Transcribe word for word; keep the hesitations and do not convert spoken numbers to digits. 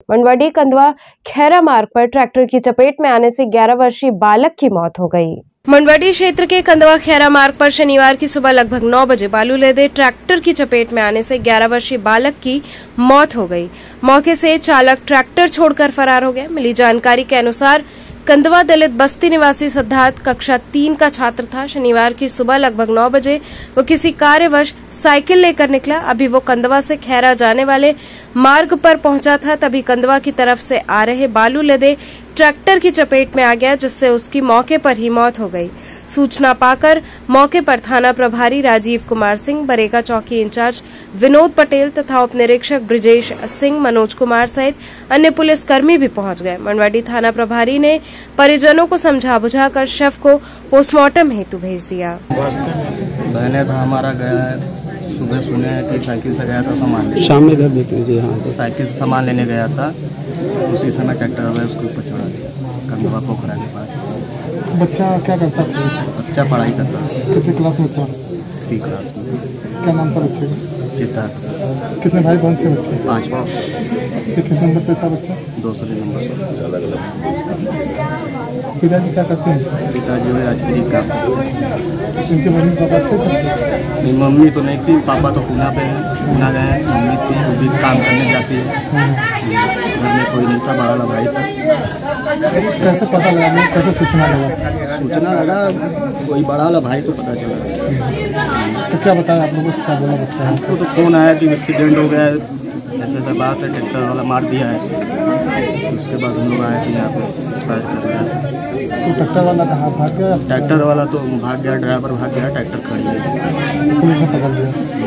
मंडवाडी कंदवा खैरा मार्ग पर ट्रैक्टर की चपेट में आने से ग्यारह वर्षीय बालक की मौत हो गई। मंडवाडी क्षेत्र के कंदवा खैरा मार्ग पर शनिवार की सुबह लगभग नौ बजे बालू लदे ट्रैक्टर की चपेट में आने से ग्यारह वर्षीय बालक की मौत हो गई। मौके से चालक ट्रैक्टर छोड़कर फरार हो गया। मिली जानकारी के अनुसार कंदवा दलित बस्ती निवासी सिद्धार्थ कक्षा तीन का छात्र था। शनिवार की सुबह लगभग नौ बजे वो किसी कार्यवश साइकिल लेकर निकला। अभी वो कंदवा से खैरा जाने वाले मार्ग पर पहुंचा था, तभी कंदवा की तरफ से आ रहे बालू लदे ट्रैक्टर की चपेट में आ गया, जिससे उसकी मौके पर ही मौत हो गई। सूचना पाकर मौके पर थाना प्रभारी राजीव कुमार सिंह, बरेगा चौकी इंचार्ज विनोद पटेल तथा उप निरीक्षक ब्रिजेश सिंह, मनोज कुमार सहित अन्य पुलिसकर्मी भी पहुंच गए। मंडवाडी थाना प्रभारी ने परिजनों को समझा बुझाकर शव को पोस्टमार्टम हेतु भेज दिया। बहने था हमारा गया है, सुबह सुने कि साइकिल से गया था सामान लेने। शाम में इधर देख लीजिए, यहाँ तो साइकिल से सामान लेने गया था, उसी समय ट्रैक्टर वाला उसके ऊपर चढ़ा दिया कंदवा पोखरा के पास। बच्चा क्या करता था? बच्चा पढ़ाई करता था। कितने क्लास में था? थ्री क्लास में। क्या नाम था बच्चे का? सिद्धार्थ। कितने भाई बहन थे बच्चे? पाँच भाव। किस नंबर पे था बच्चा? दूसरे नंबर पर। पिताजी क्या करते हैं? पिताजी वे राजगिरी काम करते हैं। इनके मम्मी पापा थे? मेरी मम्मी तो नहीं थी, पापा तो पूना पे हैं, पूना गए हैं। मम्मी थी, वो भी काम करने जाती है। घर में कोई नहीं था, बड़ा भाई था। कैसे पता लगा? कैसे सूचना लगा? सूचना लगा कोई बड़ा वाला भाई तो पता चला। तो क्या बताया आप लोगों को? क्या बोला बच्चा? हमको तो फोन आया कि एक्सीडेंट हो गया है, ऐसे ऐसा बात है, ट्रैक्टर वाला मार दिया है। उसके बाद हम लोग आए थे यहाँ पे एक्सपायर कर गया। तो ट्रैक्टर वाला कहाँ भाग गया? ट्रैक्टर वाला तो भाग गया, ड्राइवर भाग गया, ट्रैक्टर खड़ी है। पुलिस ने पकड़ लिया।